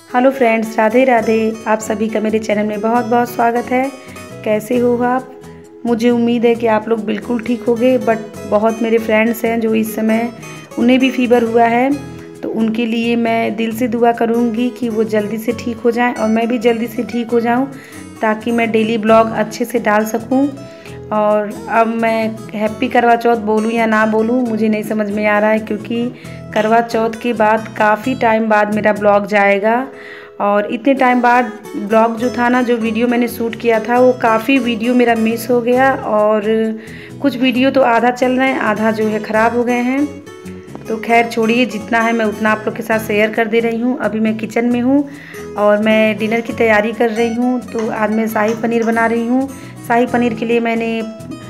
Hello friends, Radhe Radhe. आप सभी का मेरे चैनल में बहुत बहुत स्वागत है। कैसे हो आप? मुझे उम्मीद है कि आप लोग बिल्कुल ठीक होंगे, बट बहुत मेरे फ्रेंड्स हैं जो इस समय उन्हें भी फीवर हुआ है, तो उनके लिए मैं दिल से दुआ करूंगी कि वो जल्दी से ठीक हो जाएं और मैं भी जल्दी से ठीक हो जाऊं, ताकि मैं डेली ब्लॉग अच्छे से डाल सकूं। और अब मैं हैप्पी करवा चौथ बोलूं या ना बोलूं मुझे नहीं समझ में आ रहा है, क्योंकि करवा चौथ के बाद काफ़ी टाइम बाद मेरा ब्लॉग जाएगा। और इतने टाइम बाद ब्लॉग जो था ना, जो वीडियो मैंने शूट किया था, वो काफ़ी वीडियो मेरा मिस हो गया। और कुछ वीडियो तो आधा चल रहे हैं, आधा जो है ख़राब हो गए हैं। तो खैर छोड़िए, जितना है मैं उतना आप लोग के साथ शेयर कर दे रही हूँ। अभी मैं किचन में हूँ और मैं डिनर की तैयारी कर रही हूँ। तो आज मैं शाही पनीर बना रही हूँ। शाही पनीर के लिए मैंने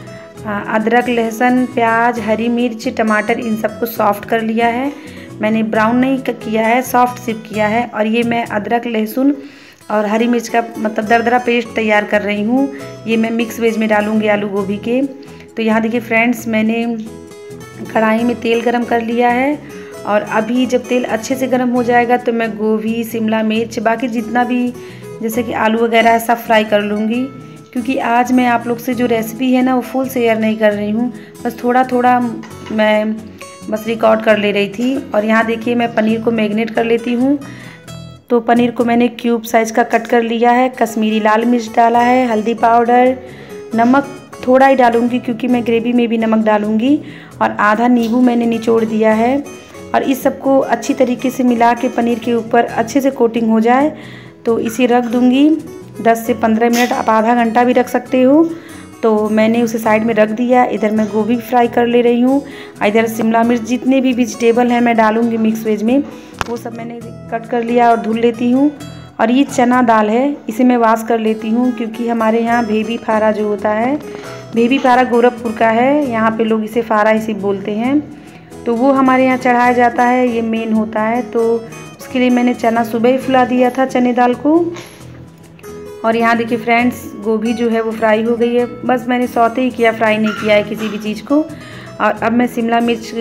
अदरक, लहसुन, प्याज, हरी मिर्च, टमाटर इन सबको सॉफ्ट कर लिया है। मैंने ब्राउन नहीं किया है, सॉफ्ट सिर्फ किया है। और ये मैं अदरक, लहसुन और हरी मिर्च का मतलब दरदरा पेस्ट तैयार कर रही हूँ। ये मैं मिक्स वेज में डालूँगी आलू गोभी के। तो यहाँ देखिए फ्रेंड्स, मैंने कढ़ाई में तेल गरम कर लिया है। और अभी जब तेल अच्छे से गरम हो जाएगा तो मैं गोभी, शिमला मिर्च, बाकी जितना भी जैसे कि आलू वगैरह है सब फ्राई कर लूँगी। क्योंकि आज मैं आप लोग से जो रेसिपी है ना, वो फुल शेयर नहीं कर रही हूँ, बस थोड़ा थोड़ा मैं बस रिकॉर्ड कर ले रही थी। और यहाँ देखिए मैं पनीर को मैरिनेट कर लेती हूँ। तो पनीर को मैंने क्यूब साइज़ का कट कर लिया है। कश्मीरी लाल मिर्च डाला है, हल्दी पाउडर, नमक थोड़ा ही डालूँगी क्योंकि मैं ग्रेवी में भी नमक डालूँगी। और आधा नींबू मैंने निचोड़ दिया है। और इस सबको अच्छी तरीके से मिला के पनीर के ऊपर अच्छे से कोटिंग हो जाए तो इसे रख दूँगी 10 से 15 मिनट। आप आधा घंटा भी रख सकते हो। तो मैंने उसे साइड में रख दिया। इधर मैं गोभी फ्राई कर ले रही हूँ। इधर शिमला मिर्च, जितने भी वेजिटेबल हैं मैं डालूँगी मिक्स वेज में, वो सब मैंने कट कर लिया और धुल लेती हूँ। और ये चना दाल है, इसे मैं वॉश कर लेती हूँ क्योंकि हमारे यहाँ भेभी फारा जो होता है, भेभी फारा गोरखपुर का है, यहाँ पे लोग इसे फारा इसे बोलते हैं। तो वो हमारे यहाँ चढ़ाया जाता है, ये मेन होता है। तो उसके लिए मैंने चना सुबह ही फुला दिया था, चने दाल को। और यहाँ देखिए फ्रेंड्स, गोभी जो है वो फ्राई हो गई है। बस मैंने सौते ही किया, फ्राई नहीं किया है किसी भी चीज़ को। और अब मैं शिमला मिर्च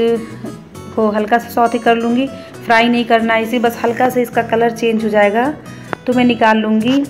को हल्का सा सौते कर लूँगी, फ्राई नहीं करना है इसे, बस हल्का से इसका कलर चेंज हो जाएगा तो मैं निकाल लूँगी।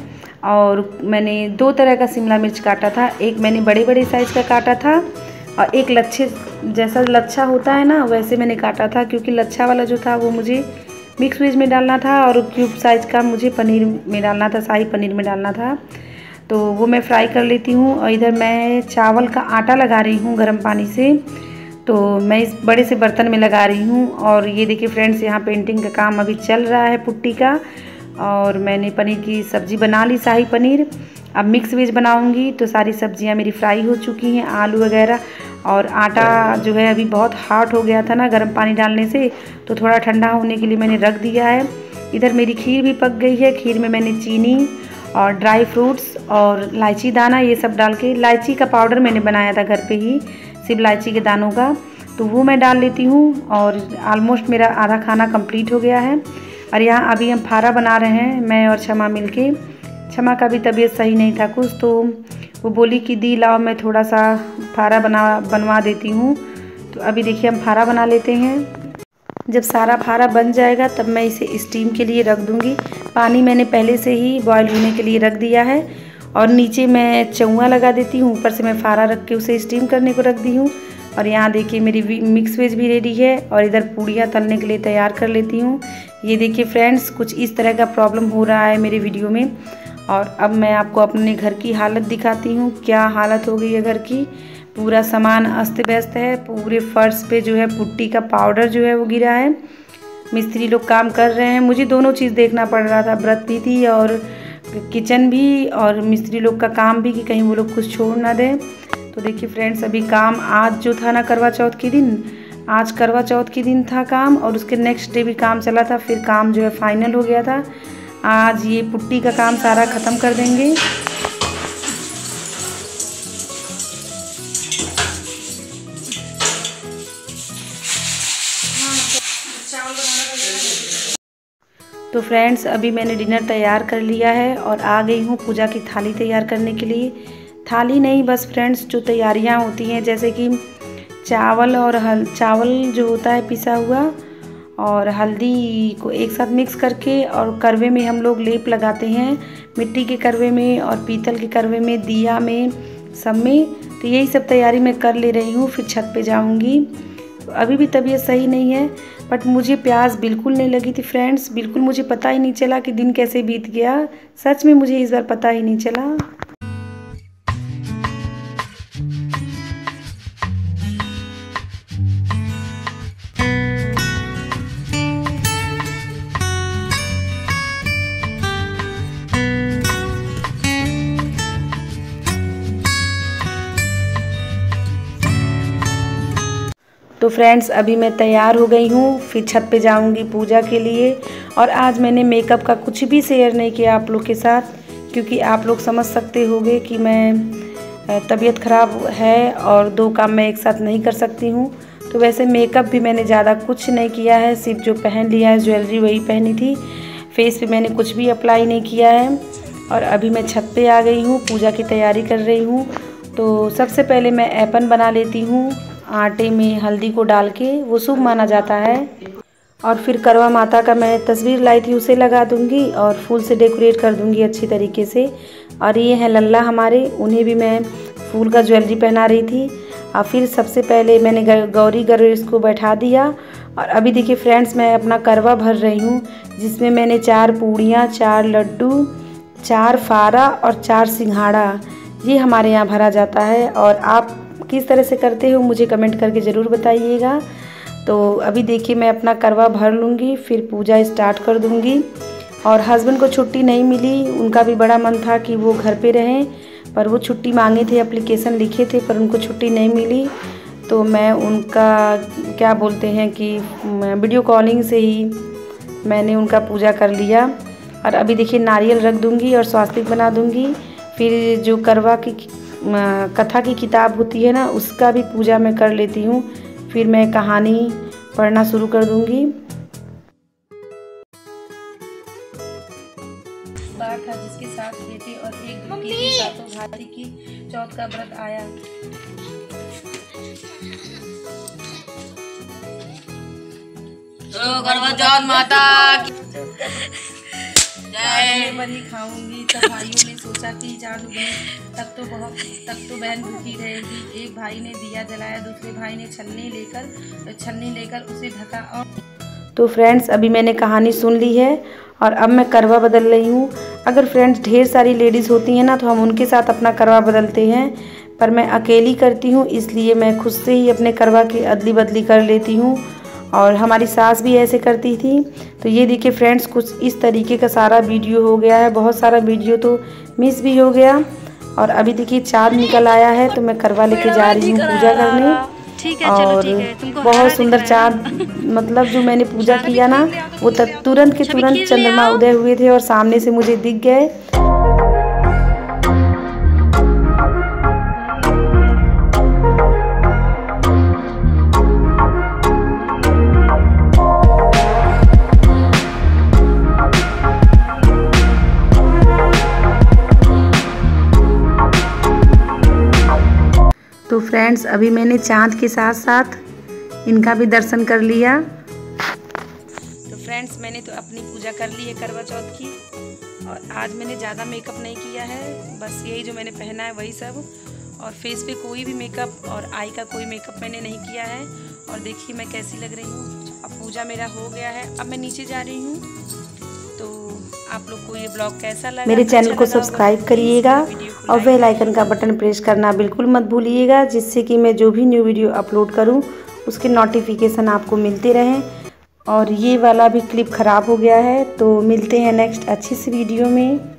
और मैंने 2 तरह का शिमला मिर्च काटा था, एक मैंने बड़े बड़े साइज़ का काटा था और एक लच्छे जैसा लच्छा होता है ना, वैसे मैंने काटा था। क्योंकि लच्छा वाला जो था वो मुझे मिक्स वेज में डालना था और क्यूब साइज़ का मुझे पनीर में डालना था, शाही पनीर में डालना था। तो वो मैं फ्राई कर लेती हूँ। और इधर मैं चावल का आटा लगा रही हूँ गर्म पानी से। तो मैं इस बड़े से बर्तन में लगा रही हूँ। और ये देखिए फ्रेंड्स, यहाँ पेंटिंग का काम अभी चल रहा है पुट्टी का। और मैंने पनीर की सब्ज़ी बना ली, शाही पनीर। अब मिक्स वेज बनाऊँगी तो सारी सब्जियाँ मेरी फ्राई हो चुकी हैं, आलू वगैरह। और आटा जो है अभी बहुत हार्ड हो गया था ना गर्म पानी डालने से, तो थोड़ा ठंडा होने के लिए मैंने रख दिया है। इधर मेरी खीर भी पक गई है। खीर में मैंने चीनी और ड्राई फ्रूट्स और इलायची दाना ये सब डाल के, इलायची का पाउडर मैंने बनाया था घर पे ही, सिर्फ इलायची के दानों का, तो वो मैं डाल लेती हूँ। और ऑलमोस्ट मेरा आधा खाना कंप्लीट हो गया है। और यहाँ अभी हम फारा बना रहे हैं, मैं और क्षमा मिलके। क्षमा का भी तबीयत सही नहीं था कुछ, तो वो बोली कि दी लाओ मैं थोड़ा सा फारा बनवा देती हूँ। तो अभी देखिए हम फारा बना लेते हैं। जब सारा फारा बन जाएगा तब मैं इसे स्टीम के लिए रख दूँगी। पानी मैंने पहले से ही बॉयल होने के लिए रख दिया है। और नीचे मैं चौंगा लगा देती हूँ, ऊपर से मैं फारा रख के उसे स्टीम करने को रख दी हूँ। और यहाँ देखिए मेरी मिक्स वेज भी रेडी है। और इधर पूड़ियाँ तलने के लिए तैयार कर लेती हूँ। ये देखिए फ्रेंड्स, कुछ इस तरह का प्रॉब्लम हो रहा है मेरे वीडियो में। और अब मैं आपको अपने घर की हालत दिखाती हूँ, क्या हालत हो गई है घर की। पूरा सामान अस्त व्यस्त है, पूरे फर्श पे जो है पुट्टी का पाउडर जो है वो गिरा है। मिस्त्री लोग काम कर रहे हैं, मुझे दोनों चीज़ देखना पड़ रहा था, व्रत भी थी और किचन भी और मिस्त्री लोग का काम भी, कि कहीं वो लोग कुछ छोड़ ना दें। तो देखिए फ्रेंड्स, अभी काम आज जो था ना करवा चौथ के दिन, आज करवा चौथ के दिन था काम, और उसके नेक्स्ट डे भी काम चला था, फिर काम जो है फाइनल हो गया था। आज ये पुट्टी का काम सारा ख़त्म कर देंगे। तो फ्रेंड्स, अभी मैंने डिनर तैयार कर लिया है और आ गई हूँ पूजा की थाली तैयार करने के लिए। थाली नहीं, बस फ्रेंड्स जो तैयारियाँ होती हैं, जैसे कि चावल और चावल जो होता है पिसा हुआ, और हल्दी को एक साथ मिक्स करके और करवे में हम लोग लेप लगाते हैं, मिट्टी के करवे में और पीतल के करवे में, दिया में, सब में। तो यही सब तैयारी मैं कर ले रही हूँ, फिर छत पे जाऊँगी। तो अभी भी तबीयत सही नहीं है, बट मुझे प्यास बिल्कुल नहीं लगी थी फ्रेंड्स। बिल्कुल मुझे पता ही नहीं चला कि दिन कैसे बीत गया। सच में मुझे इस बार पता ही नहीं चला। तो फ्रेंड्स अभी मैं तैयार हो गई हूँ, फिर छत पे जाऊँगी पूजा के लिए। और आज मैंने मेकअप का कुछ भी शेयर नहीं किया आप लोग के साथ, क्योंकि आप लोग समझ सकते होंगे कि मैं तबीयत ख़राब है और 2 काम मैं एक साथ नहीं कर सकती हूँ। तो वैसे मेकअप भी मैंने ज़्यादा कुछ नहीं किया है, सिर्फ जो पहन लिया है ज्वेलरी वही पहनी थी। फेस पे मैंने कुछ भी अप्लाई नहीं किया है। और अभी मैं छत पे आ गई हूँ, पूजा की तैयारी कर रही हूँ। तो सबसे पहले मैं ऐपन बना लेती हूँ आटे में हल्दी को डाल के, वो शुभ माना जाता है। और फिर करवा माता का मैं तस्वीर लाई थी, उसे लगा दूंगी और फूल से डेकोरेट कर दूंगी अच्छी तरीके से। और ये हैं लल्ला हमारे, उन्हें भी मैं फूल का ज्वेलरी पहना रही थी। और फिर सबसे पहले मैंने गौरी गणेश को बैठा दिया। और अभी देखिए फ्रेंड्स, मैं अपना करवा भर रही हूँ, जिसमें मैंने 4 पूड़ियाँ, 4 लड्डू, 4 फारा और 4 सिंघाड़ा, ये हमारे यहाँ भरा जाता है। और आप किस तरह से करते हो मुझे कमेंट करके ज़रूर बताइएगा। तो अभी देखिए मैं अपना करवा भर लूँगी, फिर पूजा स्टार्ट कर दूँगी। और हस्बैंड को छुट्टी नहीं मिली, उनका भी बड़ा मन था कि वो घर पे रहें, पर वो छुट्टी मांगे थे, एप्लीकेशन लिखे थे, पर उनको छुट्टी नहीं मिली। तो मैं उनका क्या बोलते हैं कि वीडियो कॉलिंग से ही मैंने उनका पूजा कर लिया। और अभी देखिए नारियल रख दूँगी और स्वास्तिक बना दूँगी। फिर जो करवा की कथा की किताब होती है ना, उसका भी पूजा मैं कर लेती हूँ। फिर मैं कहानी पढ़ना शुरू कर दूँगी। बार था जिसके 7 बेटे और 1 बेटी के साथों भाई की चौथ का व्रत आया। तो करवा चौथ माता बनी खाऊंगी। तब भाइयों ने सोचा कि चांद उगने तक तो बहन भूखी रहेगी। एक भाई ने दिया जलाया, दूसरे भाई ने छन्नी लेकर उसे ढका। और तो फ्रेंड्स अभी मैंने कहानी सुन ली है और अब मैं करवा बदल रही हूँ। अगर फ्रेंड्स ढेर सारी लेडीज़ होती हैं ना, तो हम उनके साथ अपना करवा बदलते हैं, पर मैं अकेली करती हूँ, इसलिए मैं खुद से ही अपने करवा की अदली बदली कर लेती हूँ। और हमारी सास भी ऐसे करती थी। तो ये देखिए फ्रेंड्स, कुछ इस तरीके का सारा वीडियो हो गया है। बहुत सारा वीडियो तो मिस भी हो गया। और अभी देखिए चाँद निकल आया है, तो मैं करवा लेके जा रही हूँ पूजा करने। ठीक है, और चलो ठीक है, तुमको बहुत सुंदर चाँद, मतलब जो मैंने पूजा किया ना, वो तुरंत के तुरंत चंद्रमा उदय हुए थे और सामने से मुझे दिख गए। तो फ्रेंड्स अभी मैंने चाँद के साथ साथ इनका भी दर्शन कर लिया। तो फ्रेंड्स मैंने तो अपनी पूजा कर ली है करवा चौथ की। और आज मैंने ज़्यादा मेकअप नहीं किया है, बस यही जो मैंने पहना है वही सब। और फेस पे कोई भी मेकअप और आई का कोई मेकअप मैंने नहीं किया है। और देखिए मैं कैसी लग रही हूँ। अब पूजा मेरा हो गया है, अब मैं नीचे जा रही हूँ। तो आप लोग को ये ब्लॉग कैसा लगा? मेरे चैनल को सब्सक्राइब करिएगा और बेल आइकन का बटन प्रेस करना बिल्कुल मत भूलिएगा, जिससे कि मैं जो भी न्यू वीडियो अपलोड करूं उसके नोटिफिकेशन आपको मिलते रहें। और ये वाला भी क्लिप ख़राब हो गया है, तो मिलते हैं नेक्स्ट अच्छी सी वीडियो में।